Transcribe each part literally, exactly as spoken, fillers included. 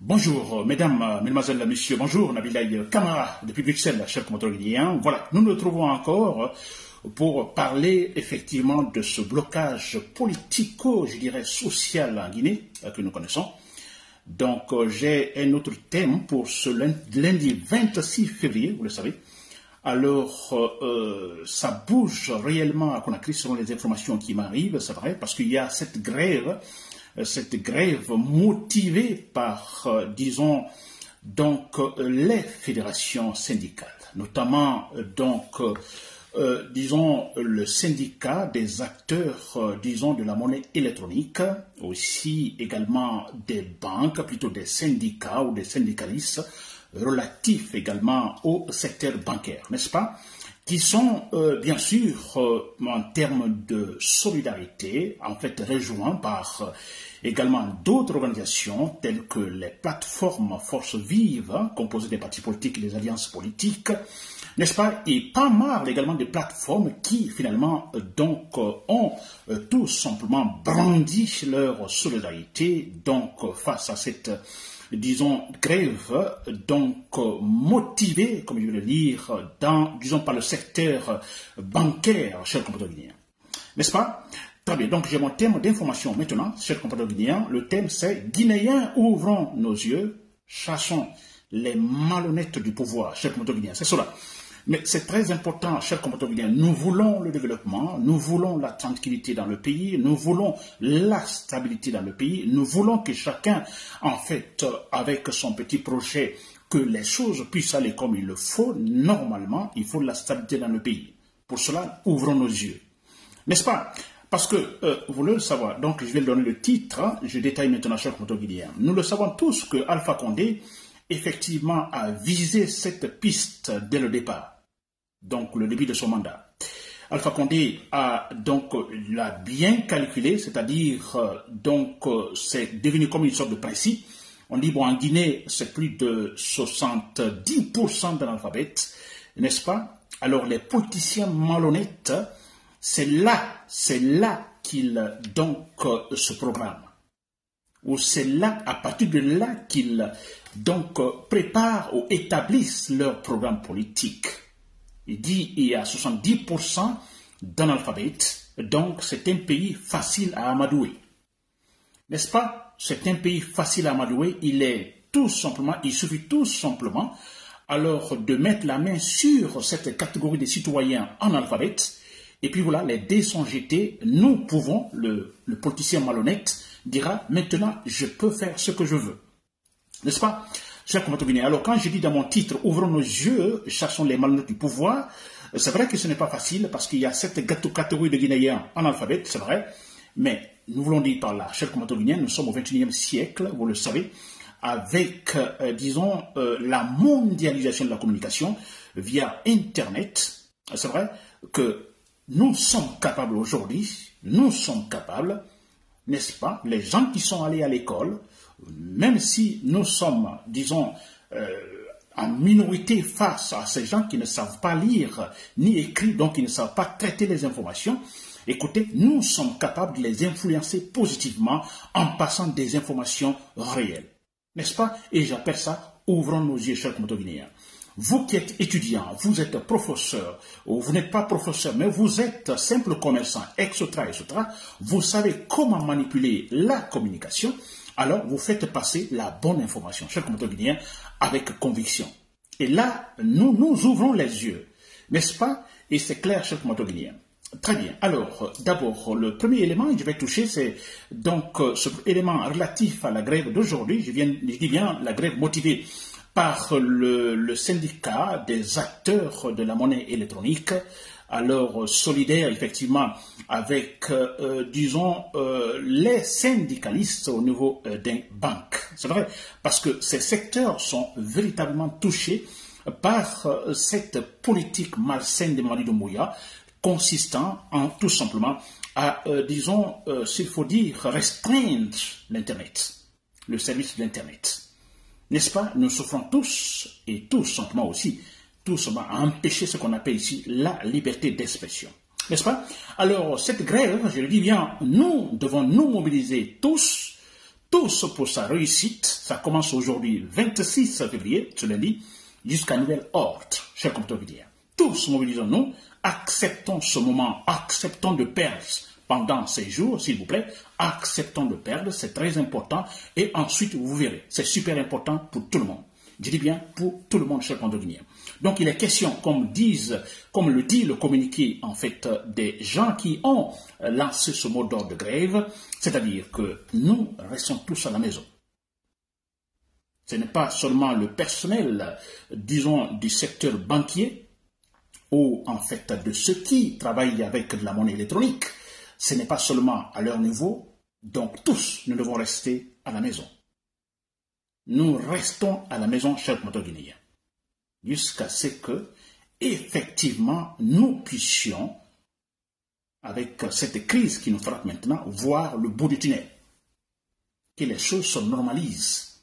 Bonjour, mesdames, mesdemoiselles, messieurs, bonjour, Nabilaï Kamara, depuis Bruxelles, cher commentateur guinéen. Voilà, nous nous retrouvons encore pour parler effectivement de ce blocage politico, je dirais, social en Guinée que nous connaissons. Donc, j'ai un autre thème pour ce lundi vingt-six février, vous le savez. Alors, euh, ça bouge réellement à Conakry selon les informations qui m'arrivent, c'est vrai, parce qu'il y a cette grève, cette grève motivée par, euh, disons, donc euh, les fédérations syndicales, notamment euh, donc, euh, euh, disons, le syndicat des acteurs, euh, disons, de la monnaie électronique, aussi également des banques, plutôt des syndicats ou des syndicalistes, relatifs également au secteur bancaire, n'est-ce pas, qui sont euh, bien sûr euh, en termes de solidarité, en fait rejoints par euh, également d'autres organisations telles que les plateformes Forces Vives, hein, composées des partis politiques et des alliances politiques, n'est-ce pas, et pas mal également des plateformes qui finalement euh, donc euh, ont euh, tout simplement brandi leur solidarité donc euh, face à cette disons, grève, donc euh, motivée, comme je vais le dire, dans, disons, par le secteur bancaire, chers compatriotes guinéens. N'est-ce pas? Très bien, donc j'ai mon thème d'information maintenant, chers compatriotes guinéens. Le thème c'est « Guinéens, ouvrons nos yeux, chassons les malhonnêtes du pouvoir », chers compatriotes guinéens. C'est cela. Mais c'est très important, chers compatriotes guinéens, nous voulons le développement, nous voulons la tranquillité dans le pays, nous voulons la stabilité dans le pays, nous voulons que chacun, en fait, avec son petit projet, que les choses puissent aller comme il le faut. Normalement, il faut la stabilité dans le pays. Pour cela, ouvrons nos yeux. N'est-ce pas? Parce que, euh, vous voulez le savoir, donc je vais donner le titre, hein, je détaille maintenant, chers compatriotes guinéens. Nous le savons tous que Alpha Condé, effectivement, a visé cette piste dès le départ. Donc le début de son mandat. Alpha Condé a donc l'a bien calculé, c'est-à-dire euh, donc euh, c'est devenu comme une sorte de principe. On dit bon en Guinée c'est plus de soixante-dix pour cent d'analphabètes, n'est-ce pas? Alors les politiciens malhonnêtes, c'est là, c'est là qu'ils donc euh, se programment. Ou c'est là, à partir de là qu'ils donc euh, préparent ou établissent leur programme politique. Il dit qu'il y a soixante-dix pour cent d'analphabètes, donc c'est un pays facile à amadouer. N'est-ce pas? C'est un pays facile à amadouer, il est tout simplement, il suffit tout simplement alors de mettre la main sur cette catégorie de citoyens analphabètes, et puis voilà, les dés sont jetés, nous pouvons, le, le politicien malhonnête dira maintenant je peux faire ce que je veux. N'est-ce pas? Chers compatriotes guinéens, alors quand je dis dans mon titre « Ouvrons nos yeux, chassons les malhonnêtes du pouvoir », c'est vrai que ce n'est pas facile parce qu'il y a cette catégorie de Guinéens en alphabet, c'est vrai, mais nous voulons dire par là, chers compatriotes guinéens, nous sommes au vingt et unième siècle, vous le savez, avec, euh, disons, euh, la mondialisation de la communication via Internet. C'est vrai que nous sommes capables aujourd'hui, nous sommes capables, n'est-ce pas, les gens qui sont allés à l'école, même si nous sommes, disons, euh, en minorité face à ces gens qui ne savent pas lire ni écrire, donc qui ne savent pas traiter les informations, écoutez, nous sommes capables de les influencer positivement en passant des informations réelles. N'est-ce pas? Et j'appelle ça « Ouvrons nos yeux, chers compatriotes guinéens ». Vous qui êtes étudiant, vous êtes professeur, ou vous n'êtes pas professeur, mais vous êtes simple commerçant, et cetera, et cetera, vous savez comment manipuler la communication. Alors, vous faites passer la bonne information, chers compatriotes guinéens, avec conviction. Et là, nous nous ouvrons les yeux, n'est-ce pas? Et c'est clair, chers compatriotes guinéens. Très bien. Alors, d'abord, le premier élément que je vais toucher, c'est donc ce élément relatif à la grève d'aujourd'hui. Je, viens, je dis bien la grève motivée par le, le syndicat des acteurs de la monnaie électronique, alors solidaire effectivement avec, euh, disons, euh, les syndicalistes au niveau euh, des banques. C'est vrai, parce que ces secteurs sont véritablement touchés par euh, cette politique malsaine de Mamadi Doumbouya, consistant en tout simplement à, euh, disons, euh, s'il faut dire, restreindre l'Internet, le service de l'Internet. N'est-ce pas? Nous souffrons tous, et tous simplement aussi, tout simplement à empêcher ce qu'on appelle ici la liberté d'expression. N'est-ce pas? Alors, cette grève, je le dis bien, nous devons nous mobiliser tous tous pour sa réussite. Ça commence aujourd'hui, vingt-six février, ce lundi, jusqu'à nouvel ordre, chers compatriotes. Tous mobilisons-nous, acceptons ce moment, acceptons de perdre pendant ces jours, s'il vous plaît, acceptons de perdre, c'est très important, et ensuite vous verrez, c'est super important pour tout le monde. Je dis bien pour tout le monde, chers compatriotes. Donc il est question, comme disent, comme le dit le communiqué en fait des gens qui ont lancé ce mot d'ordre de grève, c'est-à-dire que nous restons tous à la maison. Ce n'est pas seulement le personnel, disons, du secteur banquier, ou en fait de ceux qui travaillent avec de la monnaie électronique. Ce n'est pas seulement à leur niveau, donc tous nous devons rester à la maison. Nous restons à la maison, chers compatriotes, jusqu'à ce que, effectivement, nous puissions, avec cette crise qui nous frappe maintenant, voir le bout du tunnel, que les choses se normalisent.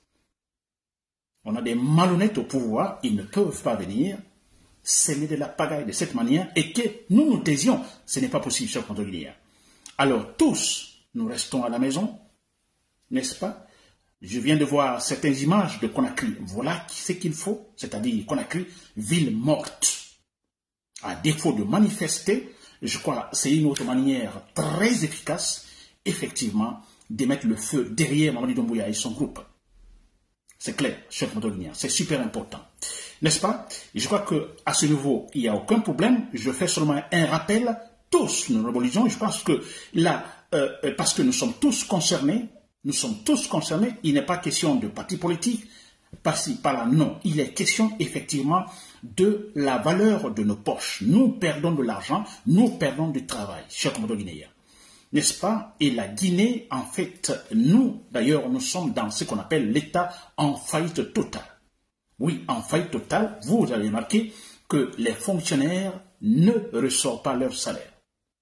On a des malhonnêtes au pouvoir, ils ne peuvent pas venir s'aimer de la pagaille de cette manière et que nous nous taisions. Ce n'est pas possible, chers compatriotes. Alors tous, nous restons à la maison, n'est-ce pas? Je viens de voir certaines images de Conakry. Voilà ce qu'il faut, c'est-à-dire Conakry, ville morte. À défaut de manifester, je crois que c'est une autre manière très efficace, effectivement, de mettre le feu derrière Mamadi Doumbouya et son groupe. C'est clair, chers compatriotes, c'est super important. N'est-ce pas? Je crois qu'à ce niveau, il n'y a aucun problème. Je fais seulement un rappel. Tous nous mobilisons. Je pense que là, euh, parce que nous sommes tous concernés, nous sommes tous concernés. Il n'est pas question de parti politique, par-ci, par-là. Non, il est question effectivement de la valeur de nos poches. Nous perdons de l'argent, nous perdons du travail, chers compatriotes guinéens. N'est-ce pas? Et la Guinée, en fait, nous, d'ailleurs, nous sommes dans ce qu'on appelle l'État en faillite totale. Oui, en faillite totale, vous avez remarqué que les fonctionnaires ne reçoivent pas leur salaire.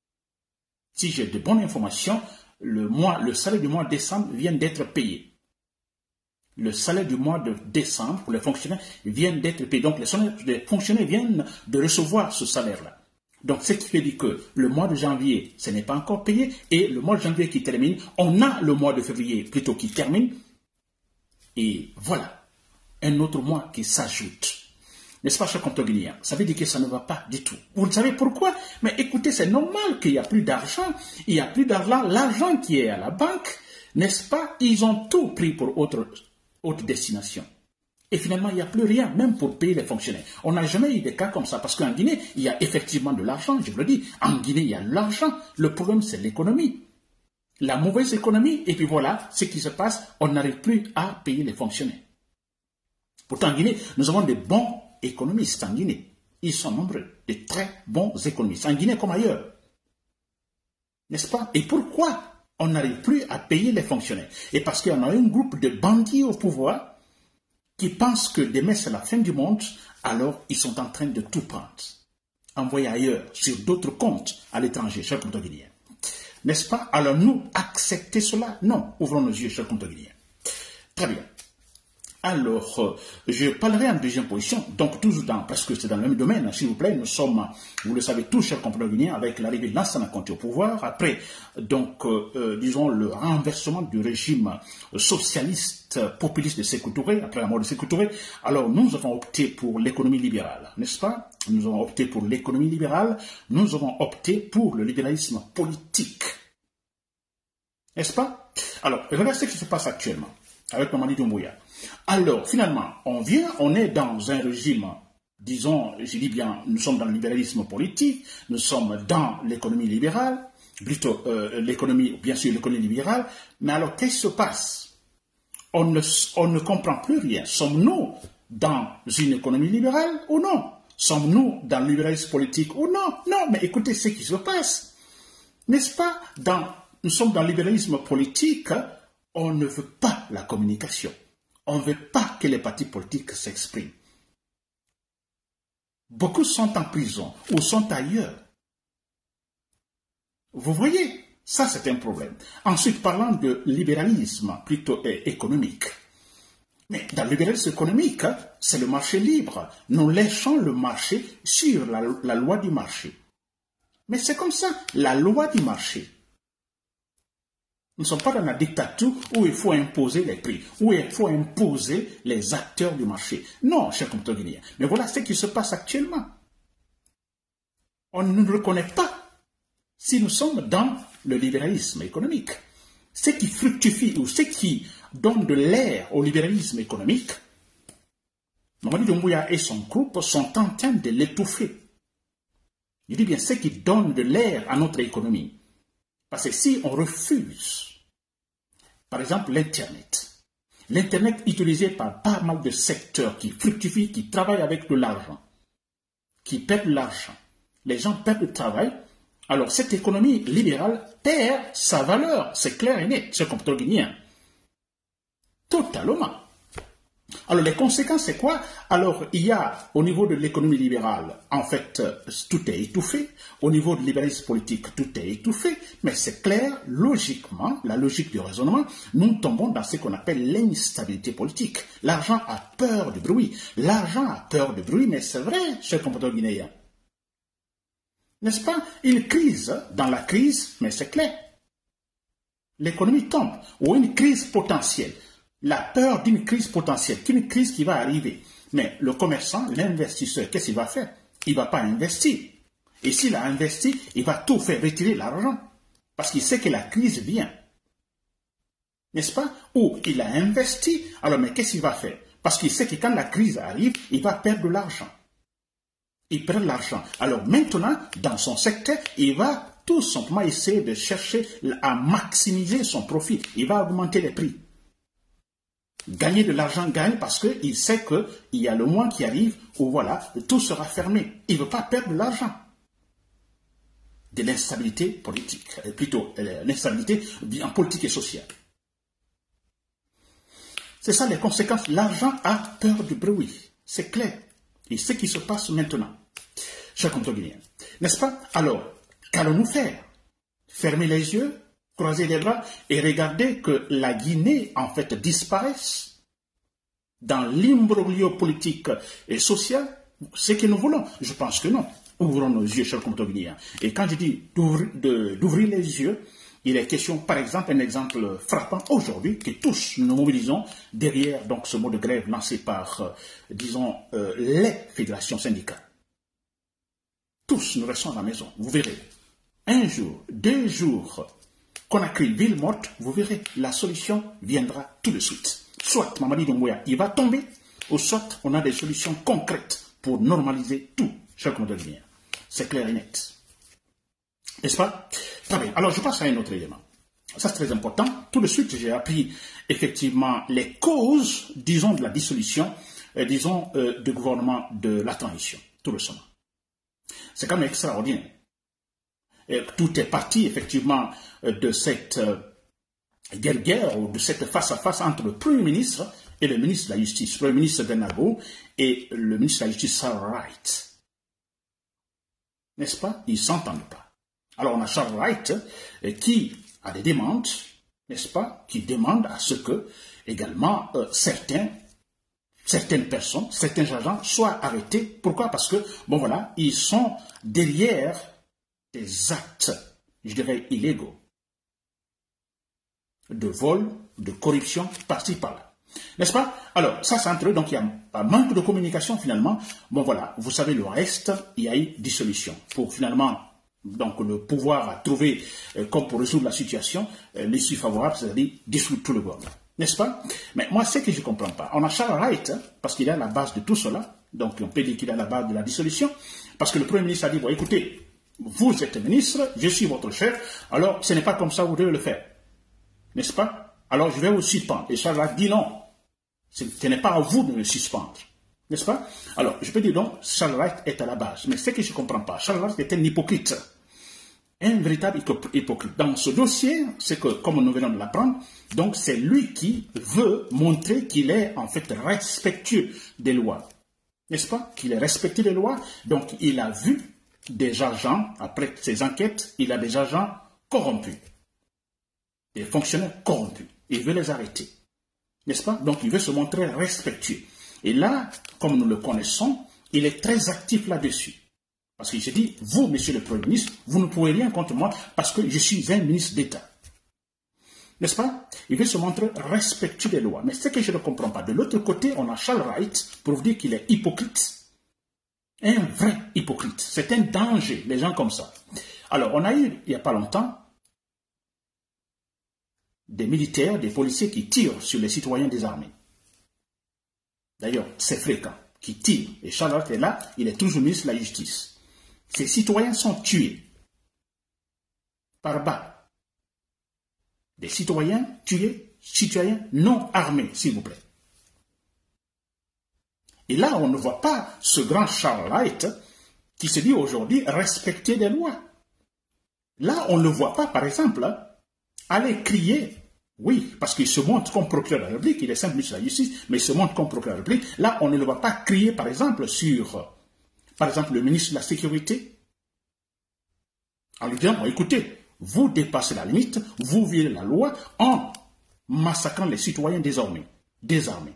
Si j'ai de bonnes informations, le, mois, le salaire du mois de décembre vient d'être payé. Le salaire du mois de décembre pour les fonctionnaires vient d'être payé. Donc les, les fonctionnaires viennent de recevoir ce salaire-là. Donc ce qui fait dire que le mois de janvier, ce n'est pas encore payé, et le mois de janvier qui termine, on a le mois de février plutôt qui termine, et voilà, un autre mois qui s'ajoute. N'est-ce pas, chers compatriotes guinéens? Ça veut dire que ça ne va pas du tout. Vous savez pourquoi? Mais écoutez, c'est normal qu'il n'y a plus d'argent, il n'y a plus d'argent, l'argent qui est à la banque, n'est-ce pas? Ils ont tout pris pour autre, autre destination. Et finalement, il n'y a plus rien, même pour payer les fonctionnaires. On n'a jamais eu des cas comme ça, parce qu'en Guinée, il y a effectivement de l'argent, je vous le dis. En Guinée, il y a de l'argent. Le problème, c'est l'économie. La mauvaise économie, et puis voilà, ce qui se passe, on n'arrive plus à payer les fonctionnaires. Pourtant, en Guinée, nous avons des bons économistes en Guinée. Ils sont nombreux, des très bons économistes, en Guinée comme ailleurs. N'est-ce pas? Et pourquoi on n'arrive plus à payer les fonctionnaires? Et parce qu'il y en a un groupe de bandits au pouvoir qui pensent que demain c'est la fin du monde, alors ils sont en train de tout prendre, envoyer ailleurs, sur d'autres comptes à l'étranger, chers compatriotes guinéens. N'est-ce pas? Alors nous, accepter cela? Non. Ouvrons nos yeux, chers compatriotes guinéens. Très bien. Alors, euh, je parlerai en deuxième position, donc toujours dans, parce que c'est dans le même domaine, s'il vous plaît, nous sommes, vous le savez tous, chers compatriotes guinéens, avec l'arrivée de Lansana Conté au pouvoir, après, donc, euh, euh, disons, le renversement du régime socialiste populiste de Sékou Touré, après la mort de Sékou Touré, alors nous avons opté pour l'économie libérale, n'est-ce pas? Nous avons opté pour l'économie libérale, nous avons opté pour le libéralisme politique, n'est-ce pas? Alors, regardez ce qui se passe actuellement avec Mamadi Doumbouya. Alors, finalement, on vient, on est dans un régime, disons, je dis bien, nous sommes dans le libéralisme politique, nous sommes dans l'économie libérale, plutôt euh, l'économie, bien sûr, l'économie libérale, mais alors, qu'est-ce qui se passe? On ne, on ne comprend plus rien. Sommes-nous dans une économie libérale ou non? Sommes-nous dans le libéralisme politique ou non? Non, mais écoutez ce qui se passe. N'est-ce pas? Dans, nous sommes dans le libéralisme politique, on ne veut pas la communication. On ne veut pas que les partis politiques s'expriment. Beaucoup sont en prison ou sont ailleurs. Vous voyez, ça c'est un problème. Ensuite, parlant de libéralisme plutôt économique. Mais dans le libéralisme économique, c'est le marché libre. Nous laissons le marché sur la, la loi du marché. Mais c'est comme ça, la loi du marché. Nous ne sommes pas dans la dictature où il faut imposer les prix, où il faut imposer les acteurs du marché. Non, chers compatriotes guinéens. Mais voilà ce qui se passe actuellement. On ne nous reconnaît pas si nous sommes dans le libéralisme économique. Ce qui fructifie ou ce qui donne de l'air au libéralisme économique, Mamadi Doumbouya et son groupe sont en train de l'étouffer. Je dis bien ce qui donne de l'air à notre économie. Parce que si on refuse, par exemple, l'Internet, l'Internet utilisé par pas mal de secteurs qui fructifient, qui travaillent avec de l'argent, qui perdent de l'argent, les gens perdent le travail, alors cette économie libérale perd sa valeur, c'est clair et net, c'est comme tout guinéen. Totalement. Alors les conséquences c'est quoi? Alors il y a au niveau de l'économie libérale, en fait tout est étouffé, au niveau de libéralisme politique tout est étouffé, mais c'est clair, logiquement, la logique du raisonnement, nous tombons dans ce qu'on appelle l'instabilité politique. L'argent a peur du bruit, l'argent a peur du bruit, mais c'est vrai, chers compatriotes guinéens. N'est-ce pas? Une crise, dans la crise, mais c'est clair. L'économie tombe, ou une crise potentielle. La peur d'une crise potentielle, qu'une crise qui va arriver. Mais le commerçant, l'investisseur, qu'est-ce qu'il va faire? Il ne va pas investir. Et s'il a investi, il va tout faire retirer l'argent. Parce qu'il sait que la crise vient. N'est-ce pas? Ou il a investi, alors mais qu'est-ce qu'il va faire? Parce qu'il sait que quand la crise arrive, il va perdre de l'argent. Il perd de l'argent. Alors maintenant, dans son secteur, il va tout simplement essayer de chercher à maximiser son profit. Il va augmenter les prix. Gagner de l'argent, gagne parce qu'il sait qu'il y a le mois qui arrive où voilà, tout sera fermé. Il ne veut pas perdre de l'argent. De l'instabilité politique, plutôt l'instabilité en politique et sociale. C'est ça les conséquences. L'argent a peur du bruit. C'est clair. Et ce qui se passe maintenant, chers compatriotes guinéens, n'est-ce pas? Alors, qu'allons-nous faire? Fermer les yeux, croiser les bras et regarder que la Guinée, en fait, disparaisse dans l'imbroglio politique et social? C'est ce que nous voulons. Je pense que non. Ouvrons nos yeux, chers compatriotes guinéens. Et quand je dis d'ouvrir les yeux, il est question, par exemple, un exemple frappant aujourd'hui, que tous nous mobilisons derrière donc, ce mot de grève lancé par, euh, disons, euh, les fédérations syndicales. Tous nous restons à la maison, vous verrez. Un jour, deux jours, Conakry, ville morte, vous verrez, la solution viendra tout de suite. Soit Mamadi Doumbouya, il va tomber, ou soit on a des solutions concrètes pour normaliser tout, chers compatriotes guinéens. C'est clair et net. N'est-ce pas? Très bien. Alors, je passe à un autre élément. Ça, c'est très important. Tout de suite, j'ai appris effectivement les causes, disons, de la dissolution, euh, disons, euh, du gouvernement de la transition. Tout récemment. C'est quand même extraordinaire. Et tout est parti, effectivement, de cette euh, guerre-guerre ou de cette face-à-face entre le Premier ministre et le ministre de la Justice. Le Premier ministre Benabo et le ministre de la Justice, Charles Wright. N'est-ce pas? Ils ne s'entendent pas. Alors on a Charles Wright euh, qui a des demandes, n'est-ce pas, qui demande à ce que également euh, certains, certaines personnes, certains agents soient arrêtés. Pourquoi? Parce que, bon voilà, ils sont derrière des actes, je dirais, illégaux, de vol, de corruption, par-ci, par-là. N'est-ce pas? Alors, ça c'est entre eux, donc il y a un manque de communication finalement. Bon voilà, vous savez le reste, il y a eu dissolution pour finalement... Donc le pouvoir a trouvé, euh, comme pour résoudre la situation, euh, l'issue favorable, c'est-à-dire dissoudre tout le gouvernement. N'est-ce pas? Mais moi, ce que je ne comprends pas, on a Charles Wright, hein, parce qu'il est à la base de tout cela, donc on peut dire qu'il est à la base de la dissolution, parce que le Premier ministre a dit, bon écoutez, vous êtes ministre, je suis votre chef, alors ce n'est pas comme ça que vous devez le faire. N'est-ce pas? Alors je vais vous suspendre. Et Charles Wright dit non, ce n'est pas à vous de me suspendre. N'est-ce pas? Alors, je peux dire donc, Charles Wright est à la base. Mais ce que je ne comprends pas, Charles Wright est un hypocrite. Un véritable hypocrite. Dans ce dossier, c'est que, comme nous venons de l'apprendre, donc c'est lui qui veut montrer qu'il est en fait respectueux des lois. N'est-ce pas? Qu'il est respectueux des lois. Donc, il a vu des agents, après ses enquêtes, il a des agents corrompus. Des fonctionnaires corrompus. Il veut les arrêter. N'est-ce pas? Donc, il veut se montrer respectueux. Et là, comme nous le connaissons, il est très actif là-dessus. Parce qu'il se dit, vous, monsieur le Premier ministre, vous ne pouvez rien contre moi parce que je suis un ministre d'État. N'est-ce pas? Il veut se montrer respectueux des lois. Mais ce que je ne comprends pas, de l'autre côté, on a Charles Wright pour vous dire qu'il est hypocrite. Un vrai hypocrite. C'est un danger, les gens comme ça. Alors, on a eu, il n'y a pas longtemps, des militaires, des policiers qui tirent sur les citoyens désarmés. D'ailleurs, c'est fréquent, qui tirent. Et Charles Wright est là, il est toujours ministre de la Justice. Ces citoyens sont tués par balle. Des citoyens tués, citoyens non armés, s'il vous plaît. Et là, on ne voit pas ce grand Charles Wright qui se dit aujourd'hui respecter des lois. Là, on ne le voit pas, par exemple, aller crier, oui, parce qu'il se montre comme procureur de la République, il est simple ministre de la Justice, mais il se montre comme procureur de la République. Là, on ne le voit pas crier, par exemple, sur, par exemple, le ministre de la Sécurité, en lui disant, bon, écoutez, vous dépassez la limite, vous violez la loi en massacrant les citoyens désarmés. désarmés.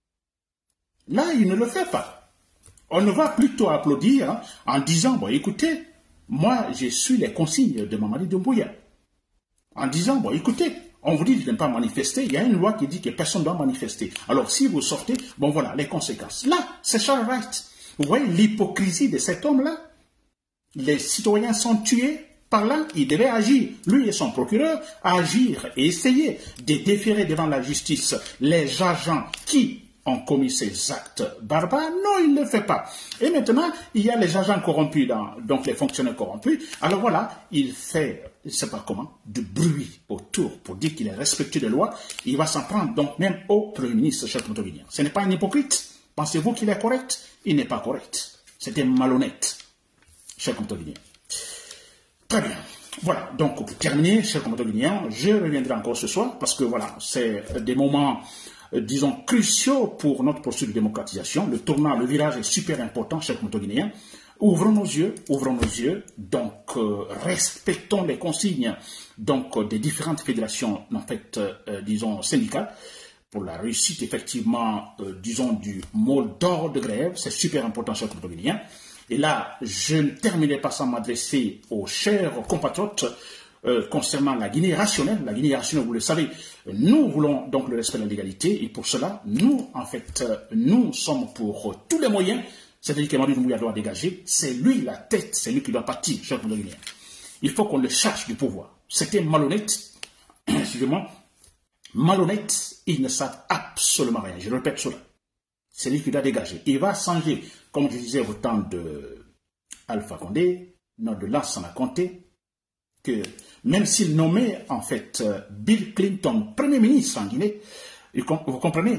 Là, il ne le fait pas. On ne va plutôt applaudir hein, en disant, bon, écoutez, moi, je suis les consignes de Mamadi Doumbouya. En disant, bon, écoutez, on vous dit de ne pas manifester, il y a une loi qui dit que personne ne doit manifester. Alors, si vous sortez, bon, voilà, les conséquences. Là, c'est Charles Wright. Vous voyez l'hypocrisie de cet homme-là? Les citoyens sont tués. Par là, il devait agir, lui et son procureur, agir et essayer de déférer devant la justice les agents qui ont commis ces actes barbares. Non, il ne le fait pas. Et maintenant, il y a les agents corrompus, dans, donc les fonctionnaires corrompus. Alors voilà, il fait, je ne sais pas comment, du bruit autour pour dire qu'il est respectueux des lois. Il va s'en prendre donc même au Premier ministre, cher Contoguinien. Ce n'est pas un hypocrite. Pensez-vous qu'il est correct? Il n'est pas correct. C'était malhonnête, cher Contoguinien. Très bien. Voilà, donc pour terminer, chers Contoguiniens, je reviendrai encore ce soir parce que voilà, c'est des moments, euh, disons, cruciaux pour notre processus de démocratisation. Le tournant, le virage est super important, chers Contoguiniens. Ouvrons nos yeux, ouvrons nos yeux, donc euh, respectons les consignes donc, euh, des différentes fédérations, en fait, euh, disons, syndicales, pour la réussite, effectivement, euh, disons, du mot d'ordre de grève. C'est super important, chers Contoguiniens. Et là, je ne terminerai pas sans m'adresser aux chers compatriotes euh, concernant la Guinée rationnelle. La Guinée rationnelle, vous le savez, nous voulons donc le respect de la légalité et pour cela, nous, en fait, euh, nous sommes pour euh, tous les moyens, c'est-à-dire que Mamadi Doumbouya doit dégager, c'est lui la tête, c'est lui qui doit partir, chers Guinéens. Il faut qu'on le cherche du pouvoir. C'était malhonnête, excusez-moi, malhonnête, ils ne savent absolument rien, je répète cela. C'est lui qui doit dégager. Il va changer, comme je disais au temps de Alpha Condé, non de Lansana Conté, que même s'il nommait en fait Bill Clinton Premier ministre en Guinée, vous comprenez,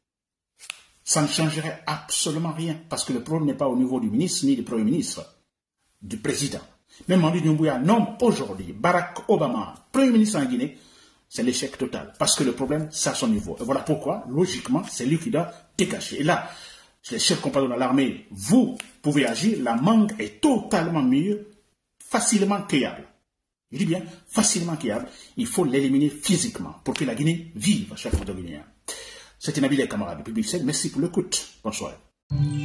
ça ne changerait absolument rien, parce que le problème n'est pas au niveau du ministre ni du Premier ministre, du président. Même Mamadi Doumbouya nomme aujourd'hui Barack Obama Premier ministre en Guinée, c'est l'échec total. Parce que le problème, c'est à son niveau. Et voilà pourquoi, logiquement, c'est lui qui doit dégager. Et là, les chefs compagnons de l'armée, vous pouvez agir. La mangue est totalement mûre, facilement cueillable. Je dis bien, facilement cueillable. Il faut l'éliminer physiquement pour que la Guinée vive, chers compagnons guinéens. C'était Nabil et camarades de Public Merci pour l'écoute. Bonsoir.